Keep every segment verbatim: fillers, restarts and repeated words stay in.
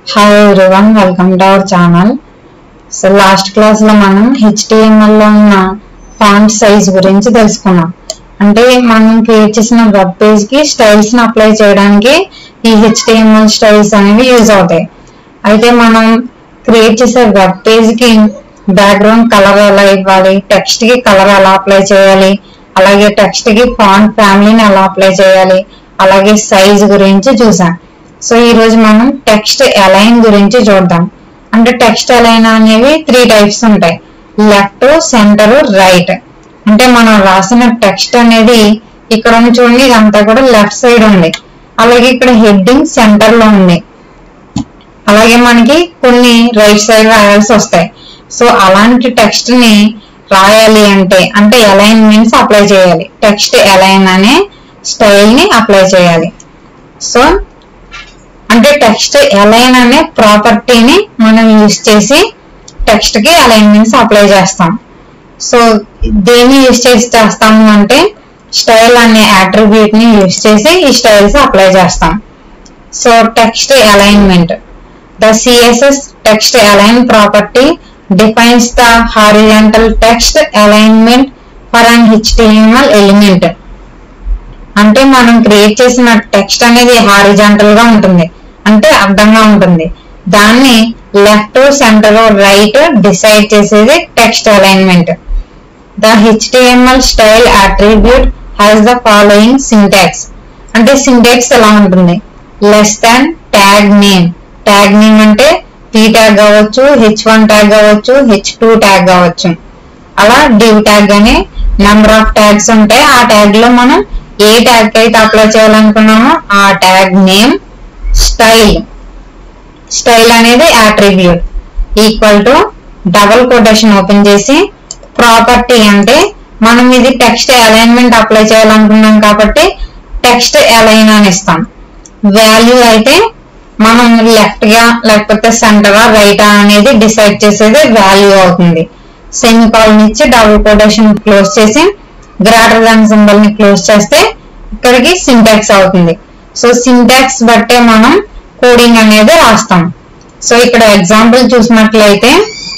Hi everyone, welcome to our channel. So last class లో మనం H T M L లో ఉన్న font size గురించి తెలుసుకున్నాం. అంటే మనం క్రియేట్ చేసిన వెబ్ పేజ్ కి స్టైల్స్ ని అప్లై చేయడానికి ఈ H T M L styles అనేవి యూజ్ అవుతాయి. అయితే మనం క్రియేట్ చేసే వెబ్ పేజ్ కి బ్యాక్గ్రౌండ్ కలర్ ఎలా ఇవ్వాలి, టెక్స్ట్ కి కలర్ ఎలా అప్లై చేయాలి, అలాగే టెక్స్ట్ కి ఫాంట్ ఫ్యామిలీని ఎలా అప్లై చేయాలి, అలాగే సైజ్ గురించి చూసాం. సో ఈ రోజు మనం టెక్స్ట్ అలైన్ గురించి చూద్దాం. అంటే టెక్స్ట్ అలైన్ అనేవి త్రీ టైప్స్ ఉంటాయి, లెఫ్ట్, సెంటర్, రైట్. అంటే మనం రాసిన టెక్స్ట్ అనేది ఇక్కడ ఉంది చూడండి, ఇదంతా కూడా లెఫ్ట్ సైడ్ ఉంది. అలాగే ఇక్కడ హెడ్డింగ్ సెంటర్ లో ఉంది. అలాగే మనకి కొన్ని రైట్ సైడ్ రాయాల్సి వస్తాయి. సో అలాంటి టెక్స్ట్ ని రాయాలి అంటే అంటే అలైన్మెంట్స్ అప్లై చేయాలి. టెక్స్ట్ అలైన్ అనే స్టైల్ ని అప్లై చేయాలి. సో అంటే టెక్స్ట్ అలైన్ అనే ప్రాపర్టీని మనం యూజ్ చేసి టెక్స్ట్ కి అలైన్మెంట్స్ అప్లై చేస్తాం. సో దేన్ని యూజ్ చేసి చేస్తాము అంటే స్టైల్ అనే అట్రిబ్యూట్ ని యూజ్ చేసి ఈ స్టైల్స్ అప్లై చేస్తాం. So text alignment, the C S S text align property defines the horizontal text alignment for an H T M L element. అంటే మనం క్రియేట్ చేసిన టెక్స్ట్ అనేది హారిజాంటల్ గా ఉంటుంది, అంటే అడ్డంగా ఉంటుంది. దాన్ని లెఫ్ట్, సెంటర్, రైట్ డిసైడ్ చేసేది text alignment. The H T M L style attribute has the following syntax. అంటే సింటాక్స్ ఎలా ఉంటుంది, less than tag name. Tag name అంటే p ట్యాగ్ కావచ్చు, హెచ్ వన్ ట్యాగ్ కావచ్చు, హెచ్ టూ ట్యాగ్ కావచ్చు. అలా div tag అనే నెంబర్ ఆఫ్ ట్యాగ్స్ ఉంటాయి. ఆ ట్యాగ్ లో మనం ఏ ట్యాగ్ అయితే అప్లై చేయాలనుకున్నామో ఆ ట్యాగ్ నేమ్, స్టైల్. స్టైల్ అనేది attribute equal to double quotation open చేసి ప్రాపర్టీ, అంటే మనం ఇది టెక్స్ట్ అలైన్మెంట్ అప్లై చేయాలనుకున్నాం కాబట్టి టెక్స్ట్ అలైన్ అని ఇస్తాం. వాల్యూ అయితే మనం లెఫ్ట్ గా లేకపోతే సెంటరా రైటా అనేది డిసైడ్ చేసేది వాల్యూ అవుతుంది. సెమికోలన్ ఇచ్చి డబుల్ కొటేషన్ క్లోజ్ చేసి గ్రేటర్ దాన్ సింబల్ ని క్లోజ్ చేస్తే ఇక్కడికి సింటాక్స్ అవుతుంది. సో సింటాక్స్ బట్టే మనం కోడింగ్ అనేది రాస్తాం. సో ఇక్కడ ఎగ్జాంపుల్ చూసినట్లయితే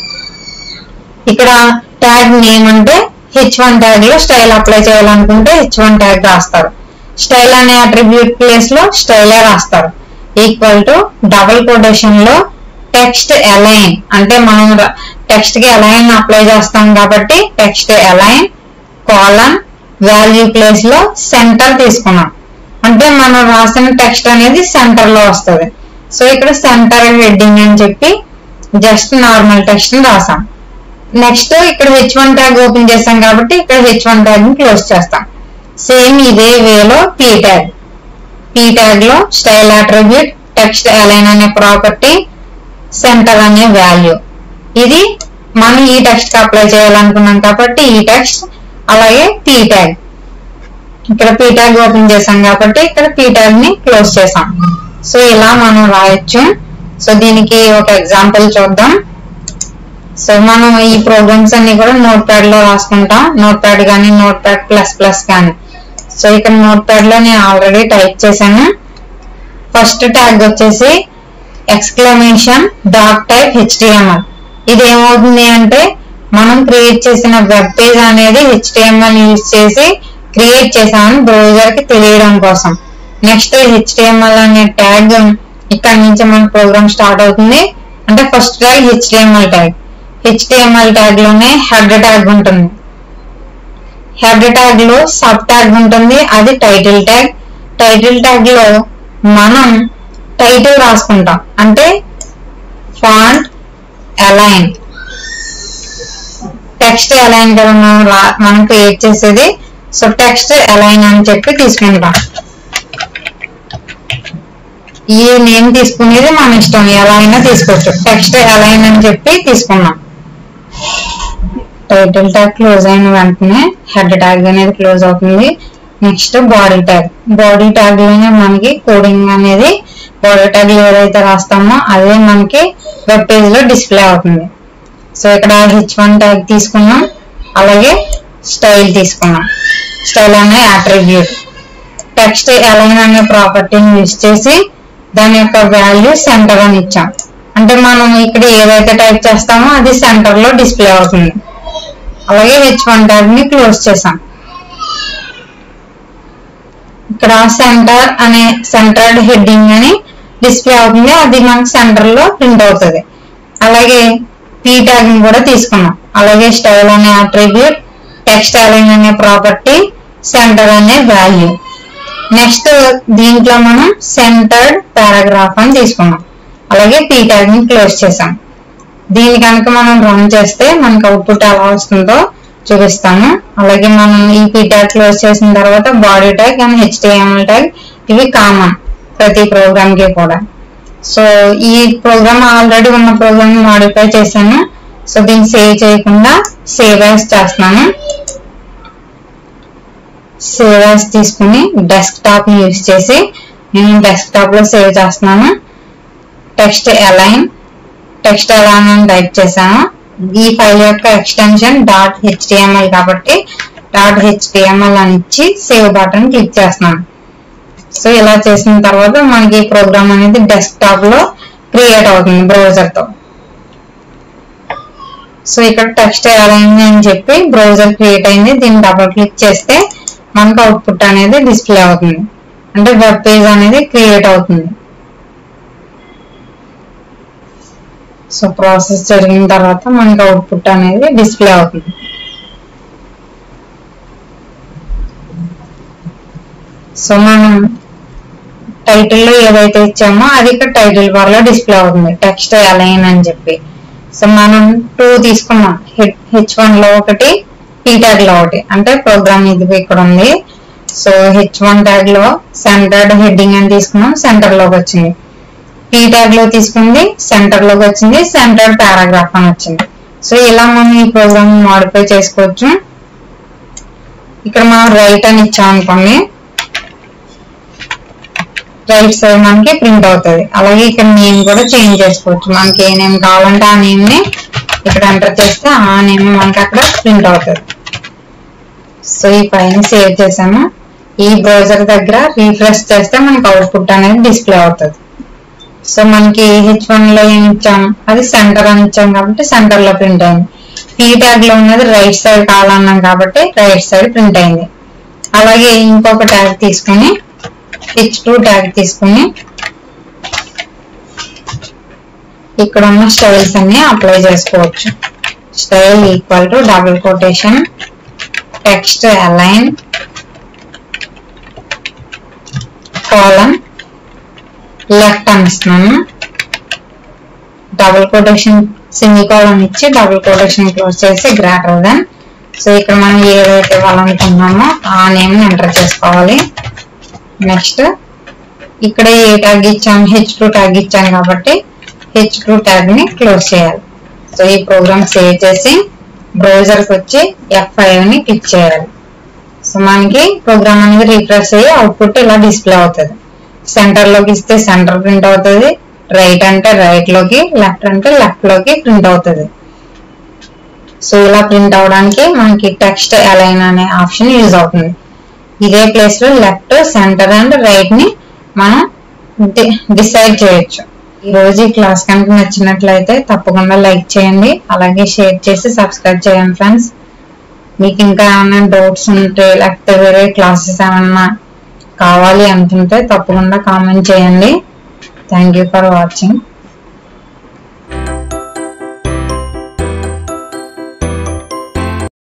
ఇక్కడ ట్యాగ్ నేమ్ అంటే హెచ్ వన్ ట్యాగ్ లో స్టైల్ అప్లై చేయాలనుకుంటే హెచ్ వన్ ట్యాగ్ రాస్తారు. స్టైల్ అనే అట్రిబ్యూట్ ప్లేస్ లో స్టైలే రాస్తారు. ఈక్వల్ టు డబుల్ కొటేషన్ లో టెక్స్ట్ అలైన్, అంటే మనం టెక్స్ట్ కి అలైన్ అప్లై చేస్తాం కాబట్టి text align colon value place లో సెంటర్ తీసుకున్నాం. అంటే మనం రాసిన టెక్స్ట్ అనేది సెంటర్ లో వస్తుంది. సో ఇక్కడ సెంటర్ హెడ్డింగ్ అని చెప్పి జస్ట్ నార్మల్ టెక్స్ట్ ని రాసాం. నెక్స్ట్ ఇక్కడ హెచ్ వన్ ట్యాగ్ ఓపెన్ చేస్తాం కాబట్టి ఇక్కడ హెచ్ వన్ ట్యాగ్ ని క్లోజ్ చేస్తాం. సేమ్ ఇదే వేలో p ట్యాగ్ p ట్యాగ్ లో స్టైల్ అట్రిబ్యూట్, టెక్స్ట్ అలైన్ అనే ప్రాపర్టీ, సెంటర్ అనే వాల్యూ. ఇది మనం ఈ టెక్స్ట్ కి అప్లై చేయాలనుకున్నాం కాబట్టి ఈ టెక్స్ట్. అలాగే p ట్యాగ్, ఇక్కడ p ట్యాగ్ ఓపెన్ చేసాం కాబట్టి ఇక్కడ p ట్యాగ్ ని క్లోజ్ చేసాం. సో ఇలా మనం రాయొచ్చు. సో దీనికి ఒక ఎగ్జాంపుల్ చూద్దాం. సో మనం ఈ ప్రోగ్రామ్స్ అన్ని కూడా నోట్ ప్యాడ్ లో రాసుకుంటాం, నోట్ ప్యాడ్ కానీ నోట్ ప్యాడ్ ప్లస్ ప్లస్ కానీ. సో ఇక్కడ నోట్ ప్యాడ్ లో నేను ఆల్రెడీ టైప్ చేశాను. ఫస్ట్ ట్యాగ్ వచ్చేసి exclamation dot type H T M L. ఇది ఏమవుతుంది అంటే మనం క్రియేట్ చేసిన వెబ్ పేజ్ అనేది H T M L use చేసి క్రియేట్ చేసామని బ్రౌజర్ కి తెలియడం కోసం. Next H T M L అనే ట్యాగ్ ఇక్కడ నుంచి మన ప్రోగ్రామ్ స్టార్ట్ అవుతుంది. అంటే first tag H T M L tag. H T M L tag లోనే హెడ్ ట్యాగ్ ఉంటుంది. హెడ్ ట్యాగ్ లో సబ్ ట్యాగ్ ఉంటుంది, అది టైటిల్ ట్యాగ్. టైటిల్ ట్యాగ్ లో మనం టైటిల్ రాసుకుంటాం, అంటే ఫాంట్ అలైన్. టెక్స్ట్ అలైన్ కదా మనం మనం క్రియేట్ చేసేది. సో టెక్స్ట్ అలైన్ అని చెప్పి తీసుకుంటాం. ఈ నేమ్ తీసుకునేది మన ఇష్టం, ఎలా అయినా తీసుకోవచ్చు. టెక్స్ట్ అలైన్ అని చెప్పి తీసుకున్నాం. టైటిల్ ట్యాగ్ క్లోజ్ అయిన వెంటనే హెడ్ ట్యాగ్ అనేది క్లోజ్ అవుతుంది. Next body tag. Body tag లోనే మనకి కోడింగ్ అనేది బాడీ ట్యాగ్ లో ఏదైతే రాస్తామో అదే మనకి వెబ్ పేజ్ లో డిస్ప్లే అవుతుంది. సో ఇక్కడ హెచ్ వన్ ట్యాగ్ తీసుకున్నాం, అలాగే స్టైల్ తీసుకున్నాం. స్టైల్ అనే అట్రిబ్యూట్, టెక్స్ట్ అలైన్ అనే ప్రాపర్టీని యూజ్ చేసి దాని యొక్క వాల్యూ సెంటర్ అని ఇచ్చాం. అంటే మనం ఇక్కడ ఏదైతే టైప్ చేస్తామో అది సెంటర్ లో డిస్ప్లే అవుతుంది. అలాగే హెచ్ వన్ ట్యాగ్ ని క్లోజ్ చేసాం. ఇక్కడ సెంటర్ అనే సెంటర్డ్ హెడ్డింగ్ అని డిస్ప్లే అవుతుంది, అది మనకి సెంటర్ లో ప్రింట్ అవుతుంది. అలాగే పీ ట్యాగ్ ని కూడా తీసుకున్నాం. అలాగే స్టైల్ అనే అట్రిబ్యూట్, టెక్స్ట్ అలైన్ అనే ప్రాపర్టీ, సెంటర్ అనే వాల్యూ. నెక్స్ట్ దీంట్లో మనం సెంటర్డ్ పారాగ్రాఫ్ అని తీసుకున్నాం. అలాగే పీ ట్యాగ్ ని క్లోజ్ చేసాం. దీని కనుక మనం రన్ చేస్తే మనకు అవుట్పుట్ ఎలా వస్తుందో చూపిస్తాము. అలాగే మనం ఈ పీ ట్యాగ్ క్లోజ్ చేసిన తర్వాత body tag and HTML tag ఇవి కామన్ ప్రతి ప్రోగ్రామ్ కి కూడా. సో ఈ ప్రోగ్రామ్ ఆల్రెడీ ఉన్న ప్రోగ్రామ్ మాడిఫై చేశాను. సో దీన్ని సేవ్ చేయకుండా సేవ్ యాస్ చేస్తున్నాను. సేవ్ యాస్ తీసుకుని డెస్క్టాప్ ని యూజ్ చేసి నేను డెస్క్టాప్ లో సేవ్ చేస్తున్నాను. టెక్స్ట్ అలైన్ టెక్స్ట్ అలైన్ అని టైప్ చేశాను. ఈ ఫైల్ యొక్క ఎక్స్టెన్షన్ డాట్ హెచ్టిఎంఎల్ కాబట్టి డాట్ హెచ్టిఎంఎల్ అని ఇచ్చి సేవ్ బటన్ క్లిక్ చేస్తున్నాను. సో ఇలా చేసిన తర్వాత మనకి ఈ ప్రోగ్రామ్ అనేది డెస్క్టాప్ లో క్రియేట్ అవుతుంది బ్రౌజర్ తో. సో ఇక్కడ టెక్స్ట్ అలైన్ అని చెప్పి బ్రౌజర్ క్రియేట్ అయింది. దీన్ని డబుల్ క్లిక్ చేస్తే మనకు అవుట్పుట్ అనేది డిస్ప్లే అవుతుంది, అంటే వెబ్ పేజ్ అనేది క్రియేట్ అవుతుంది. సో ప్రాసెస్ జరిగిన తర్వాత మనకి అవుట్పుట్ అనేది డిస్ప్లే అవుతుంది. సో మనం టైటిల్ లో ఏదైతే ఇచ్చామో అది ఇక్కడ టైటిల్ బార్ లో డిస్ప్లే అవుతుంది, టెక్స్ట్ అలైన్ అని చెప్పి. సో మనం టూ తీసుకున్నాం, హెచ్ వన్ లో ఒకటి, పీ ట్యాగ్ లో ఒకటి, అంటే ప్రోగ్రామ్ ఇది ఇక్కడ ఉంది. సో హెచ్ వన్ ట్యాగ్ లో సెంటర్డ్ హెడ్డింగ్ అని తీసుకున్నాం, సెంటర్ లోకి వచ్చింది. పీ ట్యాగ్ లో తీసుకుంది, సెంటర్ లోకి వచ్చింది, సెంటర్డ్ పారాగ్రాఫ్ అని వచ్చింది. సో ఇలా మనం ఈ ప్రోగ్రామ్ మాడిఫై చేసుకోవచ్చు. ఇక్కడ మనం రైట్ అని ఇచ్చాం అనుకోండి, రైట్ సైడ్ మనకి ప్రింట్ అవుతుంది. అలాగే ఇక్కడ నేమ్ కూడా చేంజ్ చేసుకోవచ్చు. మనకి ఏ నేమ్ కావాలంటే ఆ నేమ్ ని ఇక్కడ ఎంటర్ చేస్తే ఆ నేమ్ మనకి అక్కడ ప్రింట్ అవుతుంది. సో ఈ ఫైల్ ని సేవ్ చేసాము. ఈ బ్రౌజర్ దగ్గర రీఫ్రెష్ చేస్తే మనకి అవుట్పుట్ అనేది డిస్ప్లే అవుతుంది. సో మనకి హెచ్ వన్ లో ఏమి ఇచ్చాం, అది సెంటర్ అని ఇచ్చాం కాబట్టి సెంటర్ లో ప్రింట్ అయింది. పీ ట్యాగ్ లో ఉన్నది రైట్ సైడ్ కావాలన్నాం కాబట్టి రైట్ సైడ్ ప్రింట్ అయింది. అలాగే ఇంకొక ట్యాగ్ తీసుకుని హెచ్ టూ ట్యాగ్ తీసుకుని ఇక్కడ ఉన్న స్టైల్స్ అన్ని అప్లై చేసుకోవచ్చు. Style equal to double quotation text align colon left అని ఇస్తున్నాను. డబుల్ కొటేషన్ సెమీ కాలమ్ ఇచ్చి డబుల్ కొటేషన్ క్లోజ్ చేసి గ్రేటర్ దెన్. సో ఇక్కడ మనం ఏదైతే ఇవ్వాలనుకున్నామో ఆ నేమ్ ఎంటర్ చేసుకోవాలి. నెక్స్ట్ ఇక్కడ ఏ ట్యాగ్ ఇచ్చాం, హెచ్ టూ ట్యాగ్ ఇచ్చాం కాబట్టి హెచ్ టూ ట్యాగ్ ని క్లోజ్ చేయాలి. సో ఈ ప్రోగ్రామ్ సేవ్ చేసి బ్రౌజర్ కి వచ్చి ఎఫ్ ఫైవ్ ని క్లిక్ చేయాలి. సో మనకి ప్రోగ్రామ్ అనేది రిఫ్రెష్ అయ్యి అవుట్పుట్ ఇలా డిస్ప్లే అవుతుంది. సెంటర్ లోకి ఇస్తే సెంటర్ ప్రింట్ అవుతుంది, రైట్ అంటే రైట్ లోకి, లెఫ్ట్ అంటే లెఫ్ట్ లోకి ప్రింట్ అవుతుంది. సో ఇలా ప్రింట్ అవడానికి మనకి టెక్స్ట్ అలైన్ అనే ఆప్షన్ యూజ్ అవుతుంది. ఇదే ప్లేస్ లో లెఫ్ట్, సెంటర్ అండ్ రైట్ ని మనం డిసైడ్ చేయొచ్చు. ఈ రోజు ఈ క్లాస్ కనుక నచ్చినట్లయితే తప్పకుండా లైక్ చేయండి, అలాగే షేర్ చేసి సబ్స్క్రైబ్ చేయండి ఫ్రెండ్స్. మీకు ఇంకా ఏమైనా డౌట్స్ ఉంటే లేకపోతే వేరే క్లాసెస్ ఏమన్నా కావాలి అనుకుంటే తప్పకుండా కామెంట్ చేయండి. Thank you for watching.